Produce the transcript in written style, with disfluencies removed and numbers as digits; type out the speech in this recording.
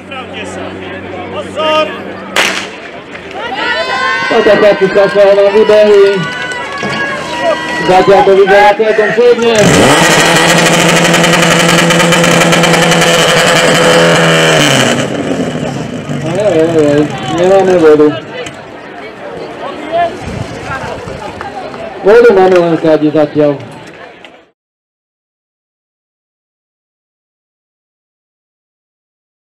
Pozor! Toto chlapci sa vám vybehli. Zatiaľ to vyzerá celkom kľudne. Nemáme vodu. Vodu máme len skádi zatiaľ.